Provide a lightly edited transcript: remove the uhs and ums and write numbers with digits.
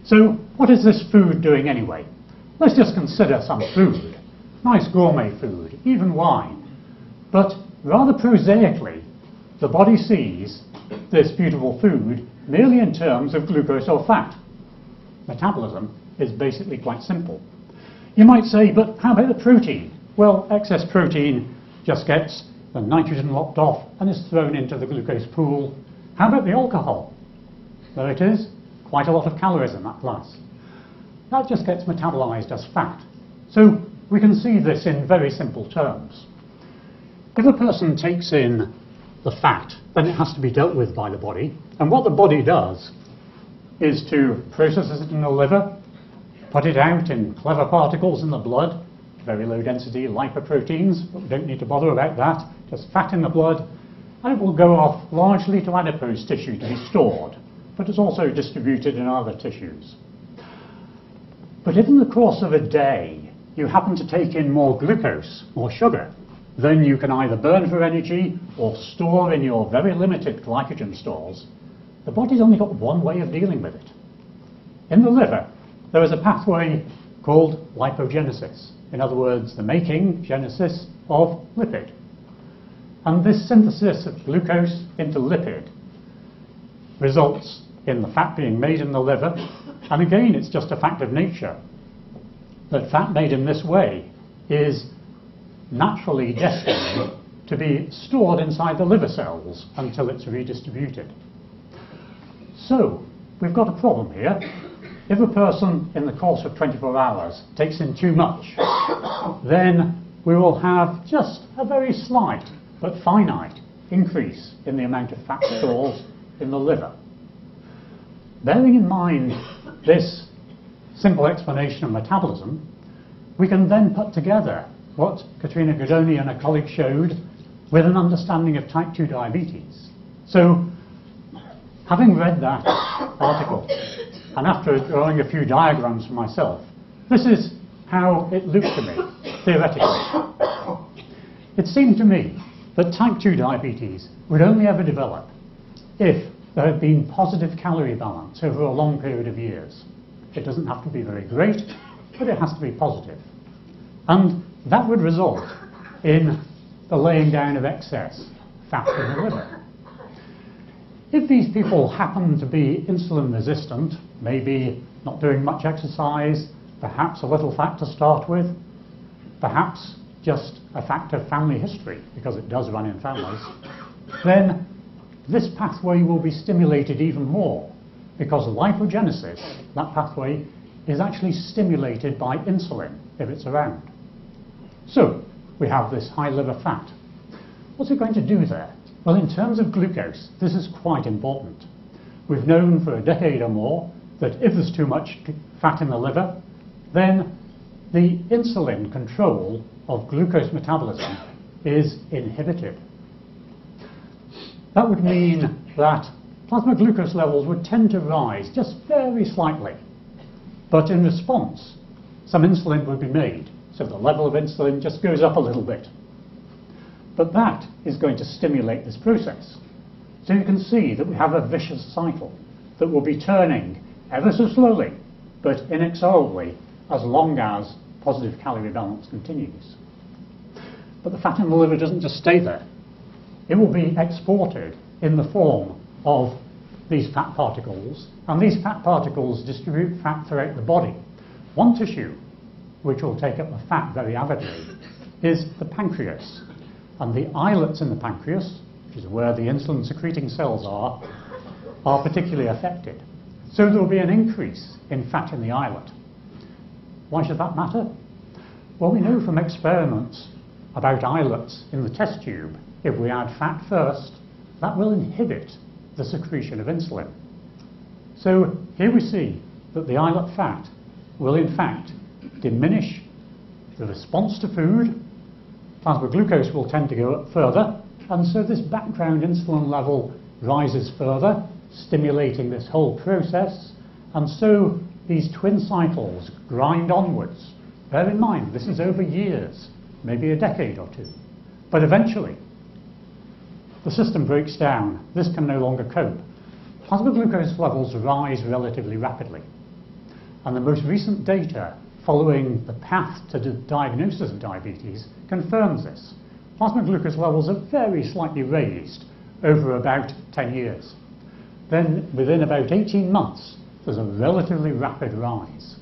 So what is this food doing anyway? Let's just consider some food. Nice gourmet food, even wine. But rather prosaically, the body sees this beautiful food merely in terms of glucose or fat. Metabolism is basically quite simple. You might say, but how about the protein? Well, excess protein just gets the nitrogen locked off and is thrown into the glucose pool. How about the alcohol? There it is, quite a lot of calories in that glass. That just gets metabolized as fat. So we can see this in very simple terms. If a person takes in the fat, then it has to be dealt with by the body. And what the body does is to process it in the liver, put it out in clever particles in the blood, very low density lipoproteins, but we don't need to bother about that, just fat in the blood, and it will go off largely to adipose tissue to be stored, but it's also distributed in other tissues. But if in the course of a day you happen to take in more glucose or sugar, then you can either burn for energy or store in your very limited glycogen stores. The body's only got one way of dealing with it. In the liver, there is a pathway called lipogenesis. In other words, the making, genesis, of lipid. And this synthesis of glucose into lipid results in the fat being made in the liver. And again, it's just a fact of nature that fat made in this way is naturally destined to be stored inside the liver cells until it's redistributed. So, we've got a problem here. If a person in the course of 24 hours takes in too much, then we will have just a very slight but finite increase in the amount of fat stores in the liver. Bearing in mind this simple explanation of metabolism, we can then put together what Katrina Guidoni and a colleague showed with an understanding of type 2 diabetes. So, having read that article, and after drawing a few diagrams for myself, this is how it looked to me, theoretically. It seemed to me that type 2 diabetes would only ever develop if there had been positive calorie balance over a long period of years. It doesn't have to be very great, but it has to be positive. And that would result in the laying down of excess fat in the liver. If these people happen to be insulin resistant, maybe not doing much exercise, perhaps a little fat to start with, perhaps just a fact of family history, because it does run in families, then this pathway will be stimulated even more, because lipogenesis, that pathway, is actually stimulated by insulin if it's around. So, we have this high liver fat. What's it going to do there? Well, in terms of glucose, this is quite important. We've known for a decade or more that if there's too much fat in the liver, then the insulin control of glucose metabolism is inhibited. That would mean that plasma glucose levels would tend to rise just very slightly. But in response, some insulin would be made, so the level of insulin just goes up a little bit. But that is going to stimulate this process. So you can see that we have a vicious cycle that will be turning ever so slowly, but inexorably, as long as positive calorie balance continues. But the fat in the liver doesn't just stay there. It will be exported in the form of these fat particles, and these fat particles distribute fat throughout the body. One tissue which will take up the fat very avidly is the pancreas. And the islets in the pancreas, which is where the insulin secreting cells are particularly affected. So there will be an increase in fat in the islet. Why should that matter? Well, we know from experiments about islets in the test tube, if we add fat first, that will inhibit the secretion of insulin. So here we see that the islet fat will in fact diminish the response to food. Plasma glucose will tend to go up further, and so this background insulin level rises further, stimulating this whole process, and so these twin cycles grind onwards. Bear in mind, this is over years, maybe a decade or two. But eventually, the system breaks down. This can no longer cope. Plasma glucose levels rise relatively rapidly. And the most recent data following the path to the diagnosis of diabetes confirms this. Plasma glucose levels are very slightly raised over about 10 years. Then, within about 18 months, there's a relatively rapid rise.